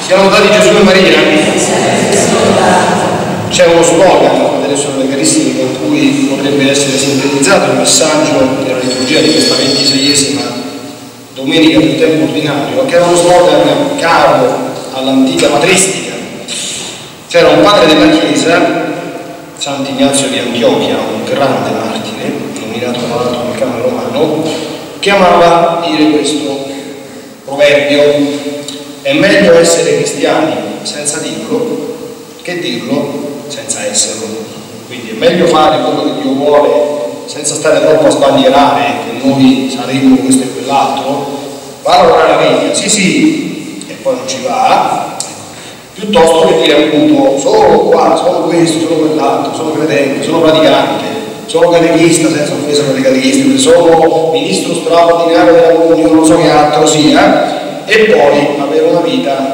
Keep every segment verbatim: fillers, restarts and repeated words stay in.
Siamo dati Gesù e Maria. C'è uno slogan delle sorelle carissime con cui potrebbe essere sintetizzato il messaggio della liturgia di questa ventiseiesima domenica del tempo ordinario, che era uno slogan caro all'antica patristica. C'era un padre della Chiesa, Sant'Ignazio di Antiochia, un grande martire, nominato tra l'altro nel canone romano, che amava dire questo proverbio: è meglio essere cristiani senza dirlo che dirlo senza esserlo. Quindi è meglio fare quello che Dio vuole senza stare troppo a sbandierare che noi saremo questo e quell'altro. Va a lavorare la veglia, sì sì, e poi non ci va, piuttosto che dire appunto sono qua, sono questo, sono quell'altro, sono credente, sono praticante, sono catechista senza offesa per i catechisti, sono ministro straordinario della comunione, non so che altro sia, e poi avere una vita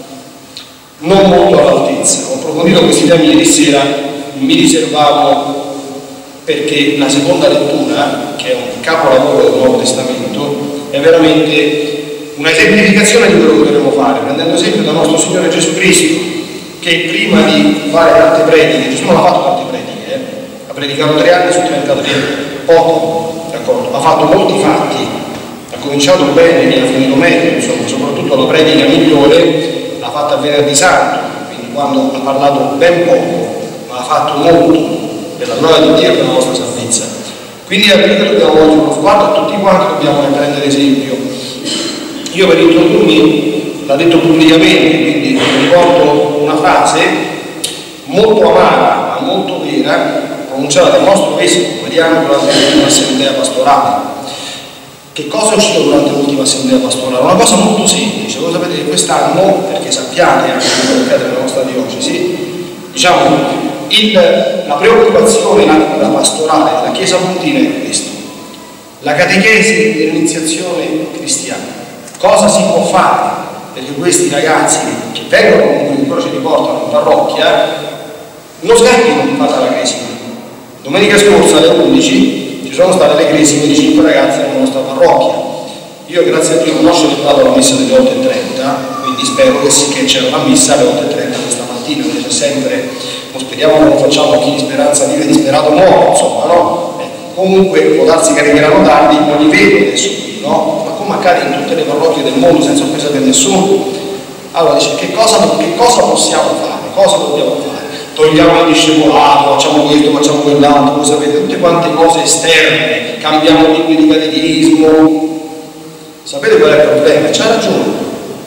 non molto all'altezza. Ho approfondito questi temi ieri sera, mi riservavo perché la seconda lettura, che è un capolavoro del Nuovo Testamento, è veramente una esemplificazione di quello che dovremmo fare, prendendo esempio dal nostro Signore Gesù Cristo, che prima di fare tante prediche, Gesù non ha fatto tante prediche, eh? Ha predicato tre anni su trentatré, poco, d'accordo? Ha fatto molti fatti, ha cominciato bene e ha finito meglio, insomma, soprattutto la predica migliore l'ha fatta il Venerdì Santo, quindi quando ha parlato ben poco, ma ha fatto molto per la gloria di Dio e per la nostra salvezza. Quindi a noi dobbiamo volgere uno sguardo e tutti quanti dobbiamo prendere esempio. Io per introdurmi l'ha detto pubblicamente, quindi riporto una frase molto amara ma molto vera, pronunciata dal nostro vescovo Mariano durante l'ultima assemblea pastorale. Che cosa è uscito durante l'ultima assemblea pastorale? Una cosa molto semplice. Voi sapete che quest'anno, perché sappiate anche quello che accade nella nostra diocesi, diciamo, il, la preoccupazione, la cura pastorale della Chiesa Pontina è questo: la catechesi dell'iniziazione cristiana. Cosa si può fare perché questi ragazzi che vengono comunque, che però ci riportano in parrocchia, non scappino di fare la cresima. Domenica scorsa alle undici ci sono state le cresime di cinque ragazze nella nostra parrocchia. Io grazie a Dio non ho celebrato la messa delle otto e trenta, quindi spero che, sì, che c'era una messa alle otto e trenta questa mattina, perché c'è sempre, non speriamo che non facciamo chi di speranza vive disperato muore, insomma, no? Eh, comunque può darsi che arriveranno tardi, non li vedo adesso qui, no? Ma come accade in tutte le parrocchie del mondo senza offesa per nessuno. Allora dice, che cosa, che cosa possiamo fare? Cosa dobbiamo fare? Togliamo il discepolato, facciamo questo, facciamo quell'altro, voi sapete, tutte quante cose esterne, cambiamo libri di catechismo. Sapete qual è il problema? C'ha ragione.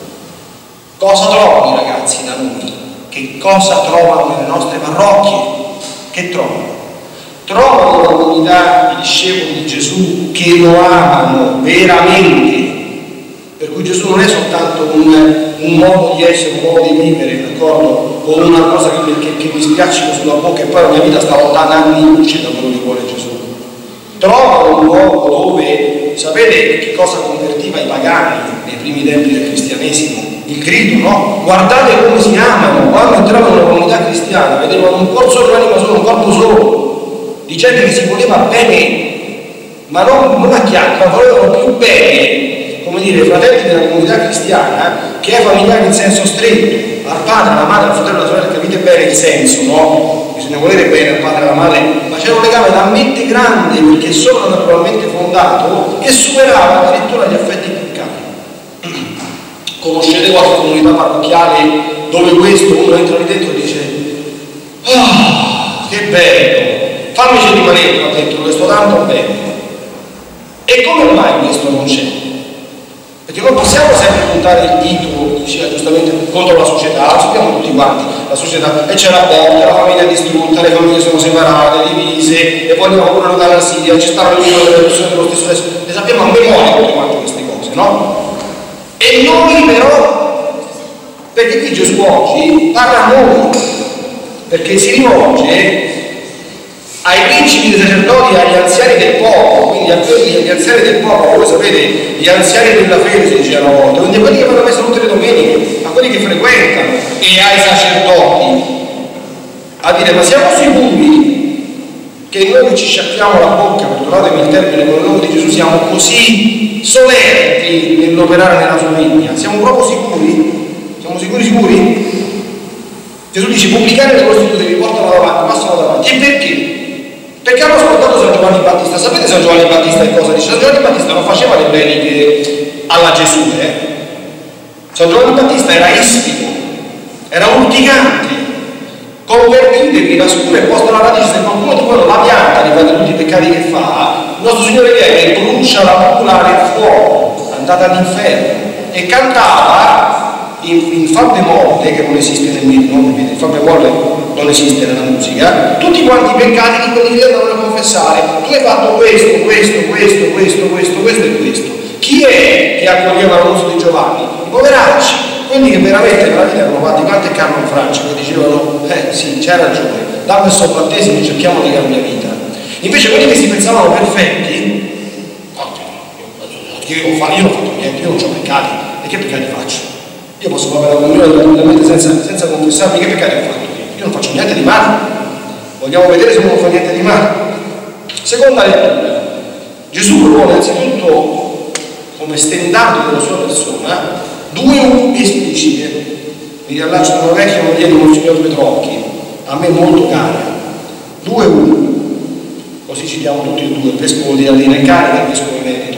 Cosa trovano i ragazzi da noi? Che cosa trovano nelle nostre parrocchie? Che trovano? Trovano una comunità di discepoli di Gesù che lo amano veramente, per cui Gesù non è soltanto un, un modo di essere, un modo di vivere, d'accordo? O una cosa che, che, che mi spiaccica sulla bocca e poi la mia vita sta lontana anni luce da quello che vuole Gesù. Trovano un luogo dove, sapete che cosa convertiva i pagani nei primi tempi del cristianesimo? Il grido, no? Guardate come si amano. Quando entravano in una comunità cristiana vedevano un cuore solo, un'anima solo, un corpo solo, di gente che si voleva bene, ma non, non a chiacchiere, ma volevano più bene, come dire, fratelli della comunità cristiana, che è familiare in senso stretto, al padre, alla madre, al fratello, alla sorella. Capite bene il senso, no? Bisogna volere bene al padre e alla madre, ma c'era un legame talmente grande, perché solo naturalmente fondato, che superava addirittura gli affetti più cari. Conoscete qualche comunità parrocchiale dove questo uno entra lì dentro e dice ah, che bello, fammici rimanere qua dentro, che sto tanto bene. E come mai questo non c'è? Perché non possiamo sempre puntare il dito, diceva giustamente, contro la società, lo sappiamo tutti quanti, la società, e c'è la botta, la famiglia distrutta, le famiglie sono separate, divise, e poi andiamo pure l'eutanasia, ci stanno le persone dello stesso sesso, le sappiamo a memoria tutte quante queste cose, no? E noi però, perché qui Gesù oggi parla a noi, perché si rivolge ai principi dei sacerdoti e agli anziani del popolo, quindi a quelli, agli anziani del popolo, voi sapete, gli anziani della fede si diceva una volta, quindi a quelli che vanno a messa tutte le domeniche, a quelli che frequentano, e ai sacerdoti, a dire, ma siamo sicuri che noi che ci sciacquiamo la bocca, perdonatemi il termine, con il nome di Gesù, siamo così solerti nell'operare nella sua vigna? Siamo proprio sicuri? Siamo sicuri sicuri? Gesù dice pubblicani e prostitute vi portano davanti, passano davanti. E perché? Perché hanno ascoltato San Giovanni Battista. Sapete San Giovanni Battista che cosa dice? San Giovanni Battista non faceva le prediche alla Gesù, eh? San Giovanni Battista era ispido, era urticante. Convertitevi, la scura è posta alla radice, se qualcuno di voi non la pianta di fare tutti i peccati che fa, il nostro Signore viene e brucia la popolare in fuoco, andata all'inferno. E cantava in, in fa bemolle, che non esiste nel mito, no? Il fa bemolle non esiste nella musica, tutti quanti i peccati di quelli che andavano a confessare. Tu hai fatto questo, questo, questo, questo, questo, questo e questo. Chi è che accoglieva l'uso di Giovanni? I poveracci, quelli che veramente nella vita erano fatti quante Carlo in Francia, che dicevano, eh sì, c'hai ragione, dammi il soprattesimo, cerchiamo di cambiare vita. Invece quelli che si pensavano perfetti, io non ho fatto niente, io non ho peccati, e che peccati faccio? Io posso fare la comunione tranquillamente senza, senza confessarmi, che peccati ho fatto? Io non faccio niente di male. Vogliamo vedere se uno non fa niente di male. Seconda lettura. Gesù propone innanzitutto come stendardo della sua persona due U esplicite. Mi riallaccio da una vecchia moglie di Monsignor Petrocchi, a me molto cara. Due U, così citiamo tutti e due, il vescovo di Ardina e Carica e il vescovo emerito.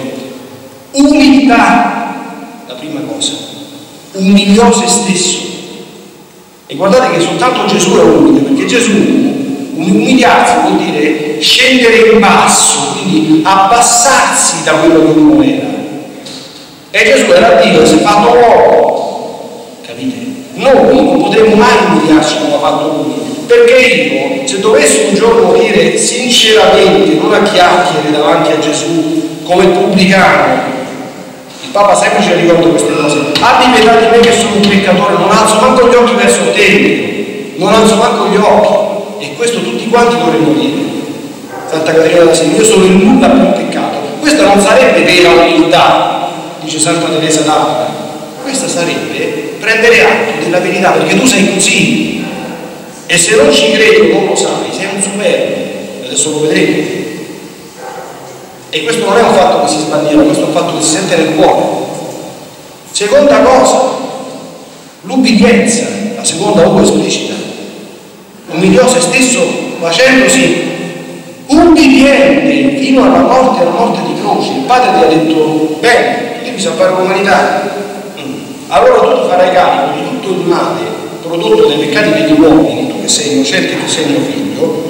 Umiltà, la prima cosa. Umiliò se stesso. E guardate che soltanto Gesù è umile, perché Gesù, umiliarsi vuol dire scendere in basso, quindi abbassarsi da quello che uno era. E Gesù era Dio, si è fatto uomo, capite? Noi non potremo mai umiliarci come ha fatto lui, perché io, se dovessi un giorno dire sinceramente, non a chiacchiere davanti a Gesù, come pubblicano, il Papa sempre ci ricorda queste cose, abbi pietà di me che sono un peccatore, non alzo manco gli occhi verso il Tempio, non alzo manco gli occhi, e questo tutti quanti dovremmo dire. Santa Caterina da Siena, io sono il nulla più peccato. Questa non sarebbe vera umiltà, dice Santa Teresa d'Avila, questa sarebbe prendere atto della verità, perché tu sei così, e se non ci credi non lo sai, sei un superbo, adesso lo vedremo. E questo non è un fatto che si sbandiera, questo è un fatto che si sente nel cuore. Seconda cosa, l'ubbidienza, la seconda U esplicita. Umiliò se stesso facendosi ubbidiente fino alla morte, alla morte di croce. Il padre ti ha detto, bene, devi salvare l'umanità. Allora tu ti farai carico di tutto il male prodotto dai peccati degli uomini, tu che sei innocente e che sei mio figlio,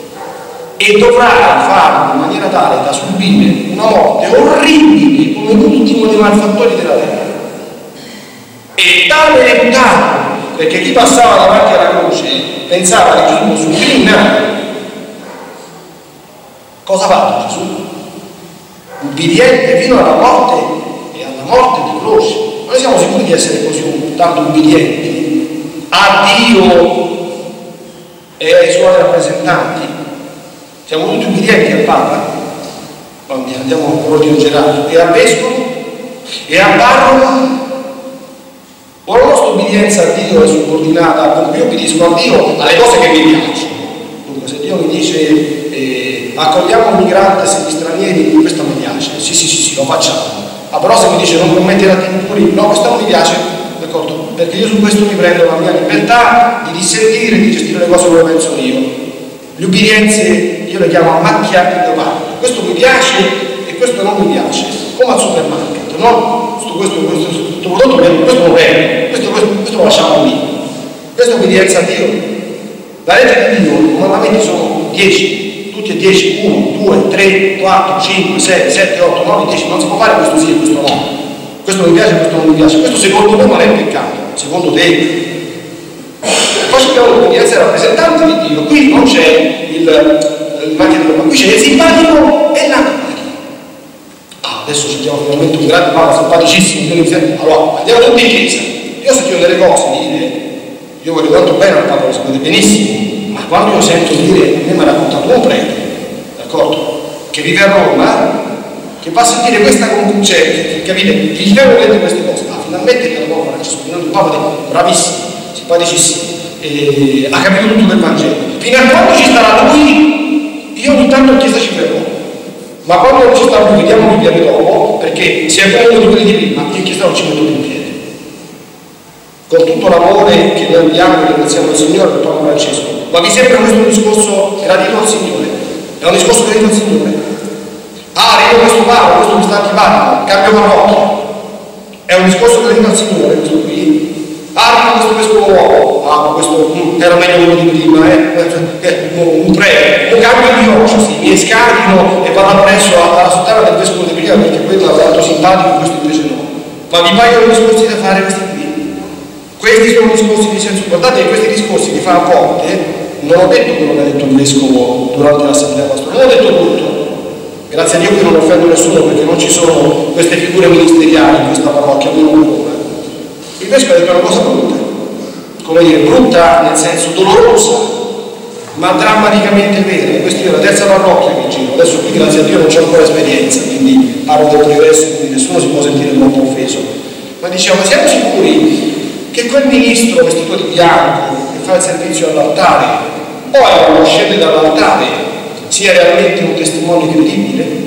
e dovrai farlo in maniera tale da subire una morte orribile come l'ultimo dei malfattori della terra. E tale reputato, perché chi passava davanti alla croce pensava che Gesù fosse un criminale. Cosa ha fatto Gesù? Ubbidiente fino alla morte e alla morte di croce. Noi siamo sicuri di essere così tanto ubbidienti a Dio e ai suoi rappresentanti? Siamo tutti ubbidienti al Papa? Andiamo per ordine generale. E al Vescovo? E al Parroco? O la nostra obbedienza a Dio è subordinata? Io obbedisco a Dio alle cose che mi piacciono. Dunque, se Dio mi dice eh, accogliamo migranti e stranieri, questo mi piace. Sì, sì, sì, sì, lo facciamo. Ah, però se mi dice non commettere atti impuri, no, questo non mi piace, d'accordo? Perché io su questo mi prendo la mia libertà di dissentire, di gestire le cose come penso io. Le ubbidienze io le chiamo a macchia di leopardo. Questo mi piace e questo non mi piace, come al supermarket, no? Questo, questo, questo, questo prodotto questo non bene, questo, questo, questo lo lasciamo lì. Questa è ubbidienza a Dio. La legge di Dio, i comandamenti sono dieci, tutti e dieci, uno, due, tre, quattro, cinque, sei, sette, otto, nove, dieci, non si può fare questo sì e questo no. Questo mi piace, questo non mi piace. Questo secondo me non è peccato, secondo te. Poi abbiamo l'obbedienza rappresentante di Dio, qui non c'è il, il macchia di qui c'è il simpatico e l'antipatico. Ah, adesso sentiamo finalmente un grande papa simpaticissimo, allora andiamo tutti in chiesa. Io ho sentito delle cose dire, io voglio tanto bene al Papa, lo sapete benissimo, ma quando io sento dire, a me mi ha raccontato un prete, d'accordo, che vive a Roma, che va a sentire questa conclusione, capite, gli devo dire queste cose, ah, finalmente che la Papa Francesco, un Papa bravissimo, simpaticissimo, e ha capito tutto del Vangelo. Fino a quando ci starà lui, io ogni tanto in chiesa ci fermo, ma quando non ci sta lui, vediamo lui piano dopo, perché se è uno di quelli di prima, io in chiesa non ci metto più in piedi. con tutto l'amore che noi abbiamo e ringraziamo il Signore per Papa Francesco, ma vi sembra questo un discorso gradito al Signore? È un discorso gradito al Signore? Ah, arrivo questo Papa, questo mi sta antipatico, cambio parrocchia. È un discorso gradito al Signore questo qui? Ah, arrivo questo vescovo nuovo, ah, ma questo mm, era meglio quello di prima, eh? eh un prego, un cambio di diocesi, mi scarichino e vado presso alla sottana del vescovo di prima perché quello è tanto simpatico, questo invece no. Ma vi paiono discorsi da fare questi qui? Questi sono discorsi di senso. Guardate che questi discorsi li fa a volte, non ho detto quello che ha detto il vescovo durante l'assemblea pastorale, non ho detto tutto. Grazie a Dio che non offendo nessuno perché non ci sono queste figure ministeriali in questa parrocchia, almeno ancora. Il vescovo ha detto una cosa brutta, come dire, brutta nel senso dolorosa, ma drammaticamente vera. Questa è la terza parrocchia che giro, adesso qui grazie a Dio non c'è ancora esperienza, quindi parlo del progresso, quindi nessuno si può sentire troppo offeso. Ma diciamo, siamo sicuri che quel ministro vestito di bianco che fa il servizio all'altare, poi quando scende dall'altare sia realmente un testimone credibile?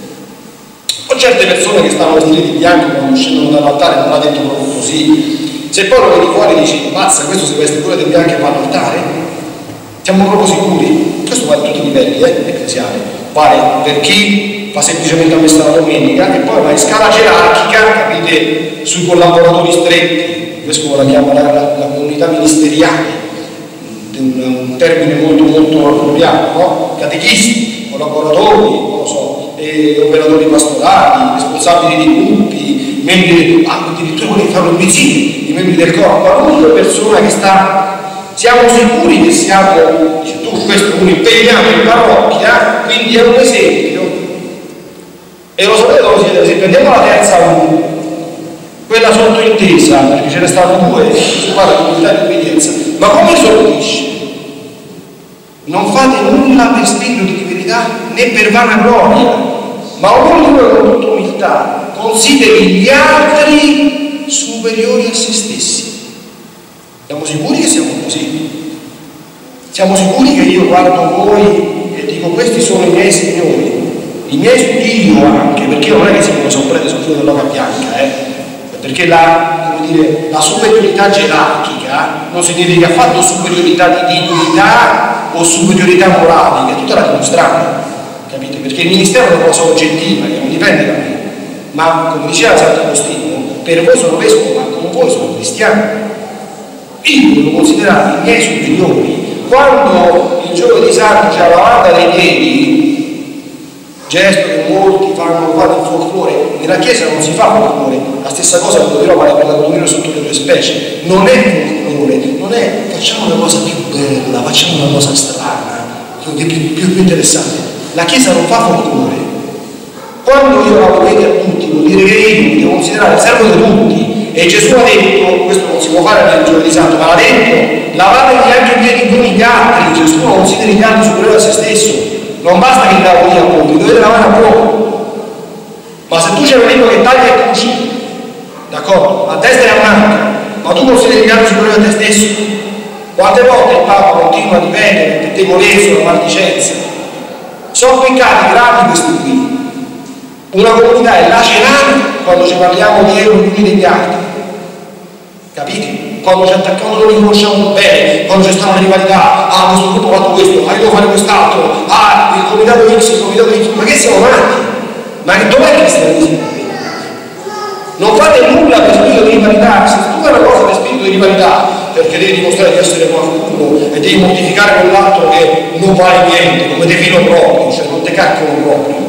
O certe persone che stanno vestite di bianco quando scendono dall'altare non l'ha detto proprio così, se poi lo vedi fuori dici mazza, questo si veste pure di bianco e va all'altare? Siamo proprio sicuri? Questo vale a tutti i livelli eh, ecclesiali, vale per chi fa semplicemente la messa la domenica e poi va in scala gerarchica, capite, sui collaboratori stretti. Il vescovo la chiama la, la, la comunità ministeriale, un, un termine molto molto appropriato, no? Catechisti, collaboratori, non lo so, eh, operatori pastorali, responsabili di gruppi, membri, ah, addirittura quelli che fanno il visite, i membri del corpo, qualunque persona che sta, siamo sicuri che siamo, dice tu, questo è un impegnato in parrocchia, quindi è un esempio. E lo sapete dove siete? Se prendiamo la terza U, quella sottointesa, perché ce ne stanno due, si parla di comunità di obbedienza, ma come esordisce? Non fate nulla per spirito di verità né per vanagloria, ma ognuno di voi con tutta umiltà consideri gli altri superiori a se stessi. Siamo sicuri che siamo così? Siamo sicuri che io guardo voi e dico questi sono i miei signori, i miei studio anche, perché non è che si sono prete sul filo dell'oca bianca, eh? Perché la, come dire, la superiorità gerarchica non significa affatto superiorità di dignità o superiorità morale, che è tutta la dimostrata, capite? Perché il ministero è una cosa oggettiva che non dipende da me, ma come diceva Sant'Agostino, per voi sono vescovo, ma con voi sono cristiano. Io devo considerare i miei superiori. Quando il giovedì santo c'è la lavanda dei piedi, gesto che molti fanno, fanno il folklore, nella chiesa non si fa folklore, la stessa cosa ve lo dirò vale per la comunione sotto le due specie, non è folklore, non è facciamo una cosa più bella, facciamo una cosa strana, più, più, più interessante. La chiesa non fa folklore. Quando io la vedo a tutti, vuol dire che io mi devo considerare il servo di tutti. E Gesù ha detto, questo non si può fare nel giovedì santo, ma l'ha detto, lavatevi anche i piedi con gli altri. Gesù non considera gli altri superiori a se stesso. Non basta che lavo io a voi, dovete lavare a voi. Ma se tu c'è un libro che taglia e cucina, d'accordo, a destra e a manca, ma tu consideri gli altri superiori a te stesso? Quante volte il Papa continua a ripetere il pettegolezzo, la maldicenza? Sono peccati gravi questi qui. Una comunità è lacerata quando ci parliamo di euro più degli altri, capite? Quando ci attacchiamo non li conosciamo bene, quando c'è stata una rivalità, ah questo gruppo ha fatto questo, ah io devo fare quest'altro, ah il comitato X, il comitato Y, ma che siamo matti? Ma dov'è il cristianesimo? Non fate nulla per spirito di rivalità, se tu fai una cosa per spirito di rivalità, perché devi dimostrare di essere qualcuno e devi mortificare quell'altro che non vale niente, come te filo proprio, cioè non te cacchiano proprio.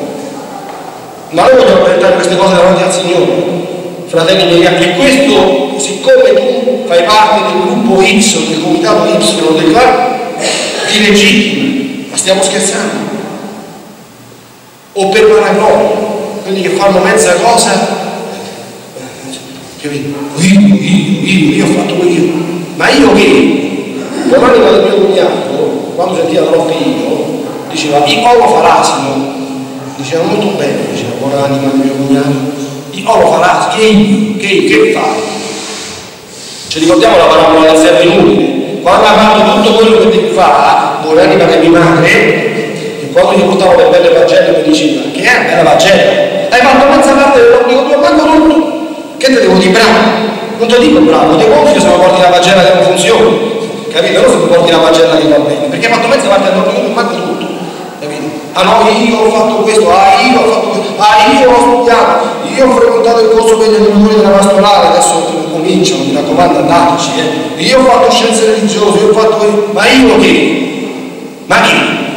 Ma noi vogliamo presentare queste cose davanti al Signore, fratelli miei, e questo, siccome tu fai parte del gruppo X o del comitato Y o del club, ti legittima, ma stiamo scherzando? O per vanagloria, quelli che fanno mezza cosa, capito? Io, io, io, io ho fatto io, ma io che? L'anima del mio cognato, quando sentiva troppo io, diceva, i olo farasino. Diceva molto bene, diceva buona anima del mio cognato, di oh lo farà, che, che, che fa? Ci ricordiamo la parabola del servo inutile, quando ha fatto tutto quello che devi fare, buona anima che mi madre, e quando gli portavo le belle pagelle mi diceva, che è bella pagella? Hai fatto mezza parte dell'obbligo tuo, manco tutto, che te devo di bravo? Non ti dico bravo, ti gonfio se non porti la pagella che non funziona, capito? Non se tu porti la pagella che va bene, perché hai fatto mezza parte del nostro mondo, manca tutto, capito? Ah no, io ho fatto questo, ah io ho fatto questo, ah io ho studiato, io ho frequentato il corso per gli animatori della pastorale, adesso cominciano, mi raccomando, andateci, eh. Io ho fatto scienze religiose, io ho fatto questo, ma io che? Ma che?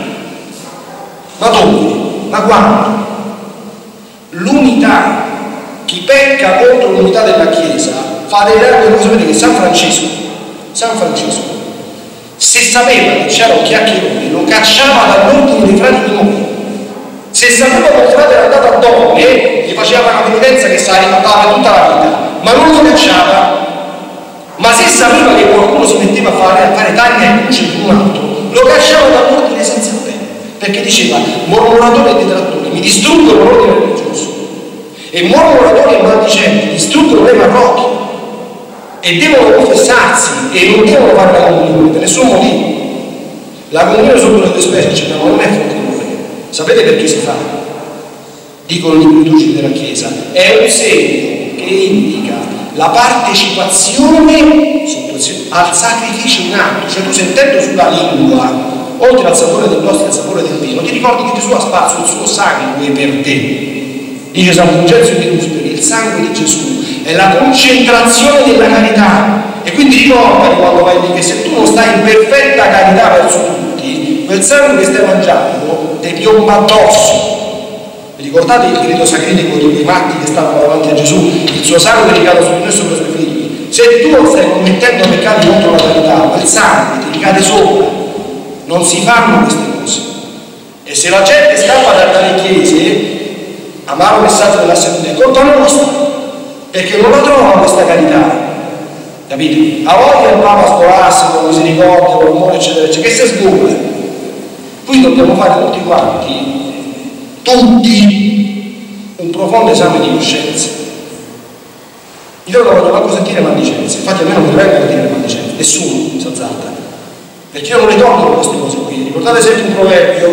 Ma dove? Ma quando? L'unità, chi pecca contro l'unità della Chiesa fa delle errori. Sapete che San Francesco, San Francesco, se sapeva che c'era un chiacchierone, lo cacciava dall'ordine dei frati minori. Se sapeva che il frate era andato a donne, gli faceva una penitenza che sa ricordare tutta la vita, ma non lo cacciava. Ma se sapeva che qualcuno si metteva a fare, a fare taglia e luce di un altro, lo cacciava dall'ordine senza pena, perché diceva mormoratori e detrattori mi distruggono l'ordine religioso, e mormoratori e maldicenti distruggono le parrocchie e devono confessarsi e non devono fare la comunione per nessun motivo. La comunione sotto le due specie c'è, ma non è folklore. Sapete perché si fa? Dicono i liturgici della Chiesa, è un segno che indica la partecipazione al sacrificio in atto, cioè tu sentendo sulla lingua, oltre al sapore dell'ostia e al sapore del vino, ti ricordi che Gesù ha sparso il suo sangue per te. Dice San Fulgenzio di Rusperi, il sangue di Gesù è la concentrazione della carità, e quindi ricordati quando vai lì che se tu non stai in perfetta carità verso tutti, quel sangue che stai mangiando ti piomba addosso. Vi ricordate il grido sacrifico di quei matti che stavano davanti a Gesù? Il suo sangue ricade su di noi e sopra i suoi figli. Se tu non stai commettendo peccati contro la carità, quel sangue ti ricade sopra. Non si fanno queste cose. E se la gente scappa dalle chiese, amaro messaggio dell'assemblea, è colpa nostra, perché non la trova questa carità. Capite? A volte il Papa scolastico, misericordia, l'amore, eccetera, eccetera, che si sgombra. Qui dobbiamo fare tutti quanti tutti un profondo esame di coscienza. Io non voglio manco sentire maldicenze, infatti a me non mi vengono a dire le maldicenze, nessuno si azzarda, perché io non le tolgo queste cose qui. Ricordate sempre un proverbio: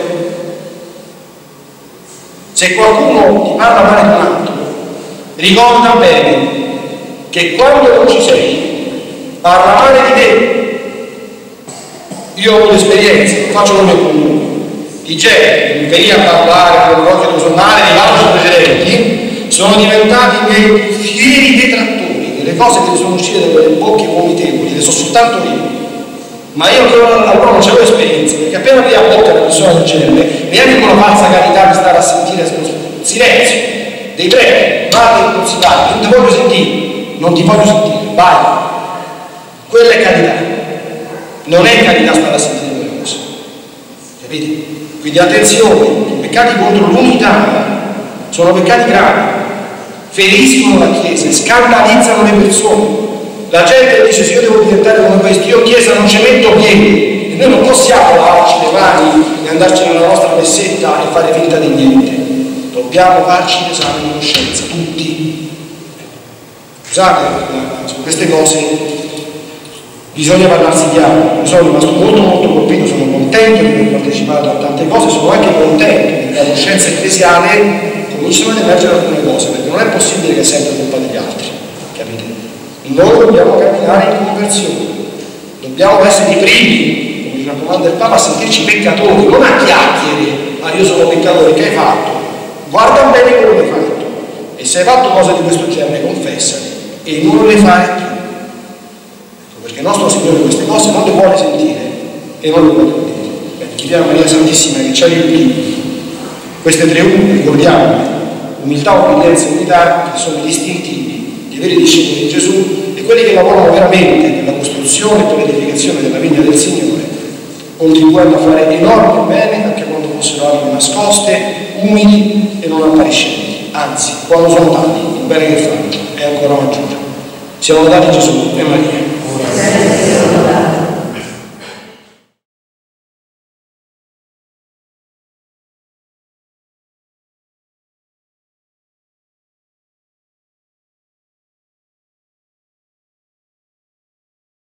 se qualcuno ti parla male di un altro, ricorda bene che quando non ci sei parla male di te. Io ho avuto esperienza, faccio come comune. I gente che veniva a parlare con l'occhio personale di altri precedenti sono diventati i miei fieri detrattori delle cose che sono uscite dalle bocche vomitevoli, le so soltanto io. Ma io ancora non lavoro, non c'avevo esperienza, perché appena apri a bocca una persona del genere, neanche con una falsa carità di stare a sentire silenzio, dei preti, vada non si parla, non ti voglio sentire, non ti voglio sentire, vai. Quella è carità, non è carità stare a sentire quelle cose, capite? Quindi attenzione, i peccati contro l'unità sono peccati gravi, feriscono la Chiesa, scandalizzano le persone. La gente dice: se io devo diventare come questo, io Chiesa non ci metto piedi, e noi non possiamo lavarci le mani e andarci nella nostra messetta e fare finta di niente. Dobbiamo farci l'esame di coscienza, tutti. Scusate, su queste cose bisogna parlarsi chiaro. Io sono rimasto molto molto colpito, sono contento di aver partecipato a tante cose, sono anche contento che la coscienza ecclesiale cominciano ad emergere alcune cose, perché non è possibile che è sempre colpa degli altri, capite? Noi dobbiamo camminare in conversione, dobbiamo essere i primi, come ci raccomanda il Papa, a sentirci peccatori, non a chiacchiere: ah, io sono peccatore, che hai fatto? Guarda bene quello che hai fatto, e se hai fatto cose di questo genere confessali e non le fare più, perché il nostro Signore queste cose non le vuole sentire e non le vuole vedere. Bene, chiediamo a Maria Santissima che ci aiuti queste tre umili, ricordiamo: umiltà, obbedienza e unità, che sono gli istintivi di veri discepoli di Gesù e quelli che lavorano veramente per la costruzione e per l'edificazione della vigna del Signore, contribuendo a fare enorme bene anche quando fossero anime nascoste, umili e non appariscenti, anzi, quando sono tali, il bene che fanno è ancora maggiore. Siamo lodati Gesù e Maria.